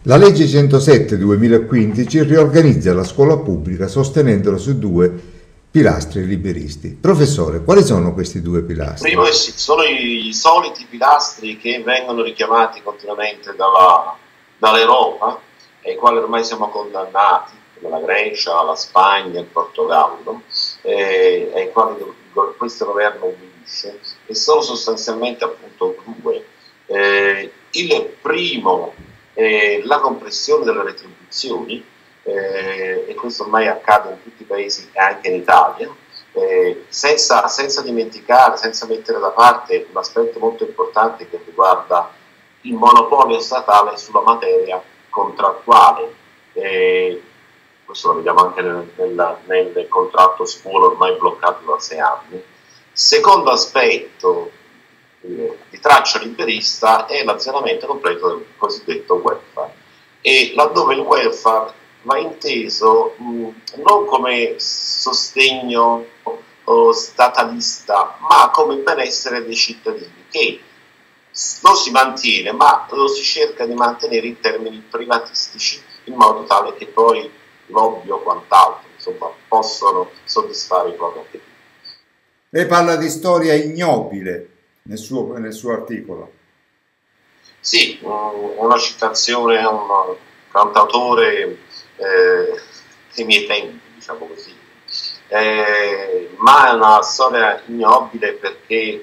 La legge 107/2015 riorganizza la scuola pubblica sostenendola su due pilastri liberisti. Professore, quali sono questi due Il pilastri? primo sono i soliti pilastri che vengono richiamati continuamente dall'Europa, ai quali ormai siamo condannati, come la Grecia, la Spagna, il Portogallo, ai quali questo governo obbedisce, e sono sostanzialmente appunto due. Il primo è la compressione delle retribuzioni, e questo ormai accade in tutti i paesi e anche in Italia, senza dimenticare, senza mettere da parte un aspetto molto importante che riguarda il monopolio statale sulla materia contrattuale. Questo lo vediamo anche nel contratto scuola ormai bloccato da 6 anni. Secondo aspetto di traccia liberista è l'azionamento completo del cosiddetto welfare, e laddove il welfare va inteso non come sostegno statalista, ma come benessere dei cittadini, che lo si mantiene, ma lo si cerca di mantenere in termini privatistici, in modo tale che poi lobby o quant'altro, insomma, possono soddisfare i propri appetiti. Lei parla di storia ignobile nel suo articolo. Sì, una citazione a un cantautore dei miei tempi, diciamo così, ma è una storia ignobile perché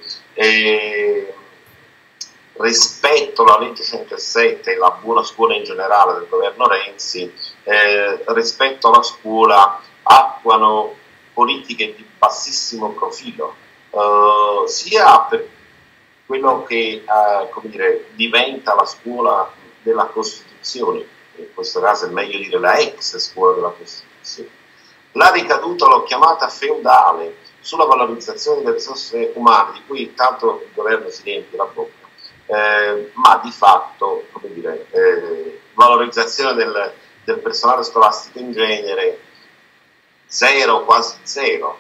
rispetto alla legge 107 e la buona scuola in generale del governo Renzi, rispetto alla scuola attuano politiche di bassissimo profilo, sia per quello che come dire, diventa la scuola della Costituzione, in questo caso è meglio dire la ex scuola della Costituzione. La ricaduta, l'ho chiamata feudale, sulla valorizzazione delle risorse umane, di cui tanto il governo si riempie la bocca, ma di fatto, come dire, valorizzazione del personale scolastico in genere zero, quasi zero.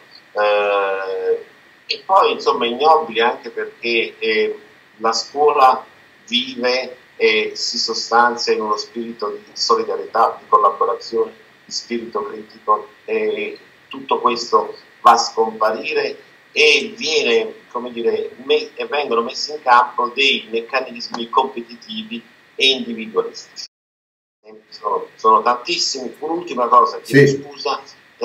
E poi insomma ignobile anche perché la scuola vive e si sostanzia in uno spirito di solidarietà, di collaborazione, di spirito critico, e tutto questo va a scomparire e come dire, vengono messi in campo dei meccanismi competitivi e individualistici. Sono tantissimi. Un'ultima cosa, chiedo Sì. scusa,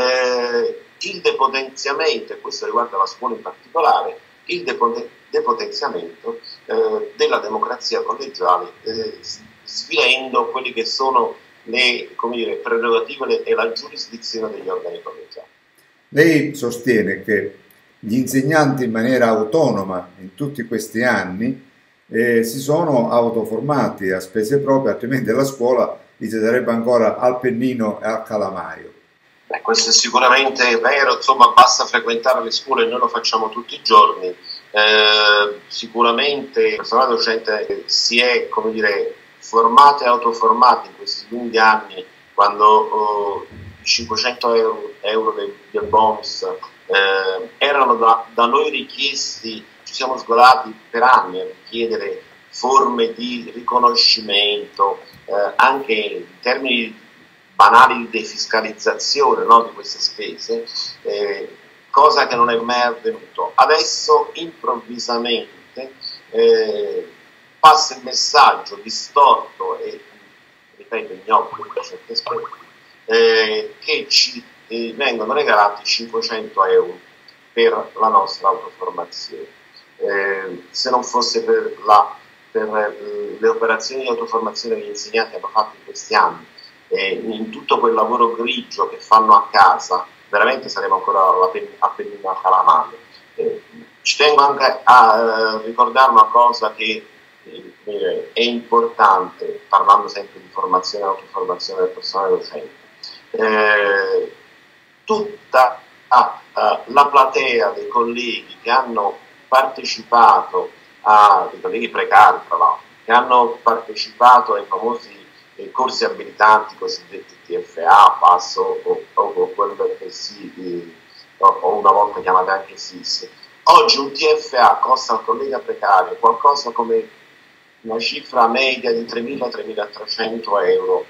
il depotenziamento, e questo riguarda la scuola in particolare, il depotenziamento della democrazia collegiale, svilendo quelli che sono le, come dire, prerogative e la giurisdizione degli organi collegiali. Lei sostiene che gli insegnanti in maniera autonoma in tutti questi anni si sono autoformati a spese proprie, altrimenti la scuola gli si darebbe ancora al pennino e al calamaio. Questo è sicuramente vero, insomma basta frequentare le scuole, noi lo facciamo tutti i giorni. Sicuramente il personale docente si è, come dire, formato e autoformato in questi lunghi anni, quando i 500 euro del bonus erano da noi richiesti. Ci siamo sgolati per anni a richiedere forme di riconoscimento, anche in termini banali di defiscalizzazione, no, di queste spese, cosa che non è mai avvenuto. Adesso improvvisamente passa il messaggio distorto e, ripeto, ignobile per certi aspetti, che ci vengono regalati 500 euro per la nostra autoformazione. Se non fosse per le operazioni di autoformazione che gli insegnanti hanno fatto in questi anni, in tutto quel lavoro grigio che fanno a casa, veramente saremo ancora a pennino a calamaio. Ci tengo anche a ricordare una cosa che è importante, parlando sempre di formazione e autoformazione del personale docente. Tutta la platea dei colleghi che hanno partecipato, dei colleghi precari tra l'altro, che hanno partecipato ai famosi corsi abilitanti cosiddetti TFA, passo o quello che o una volta chiamate anche SIS. Oggi un TFA costa al collega precario qualcosa come una cifra media di 3.000-3.300 euro.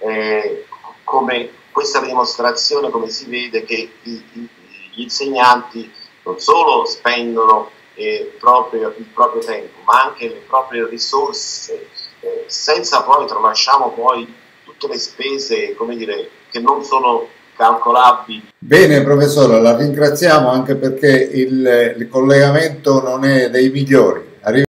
Questa è la dimostrazione, come si vede, che gli insegnanti non solo spendono il proprio tempo, ma anche le proprie risorse, senza poi, tralasciamo poi tutte le spese, come dire, che non sono calcolabili. Bene, professore, la ringraziamo anche perché il collegamento non è dei migliori.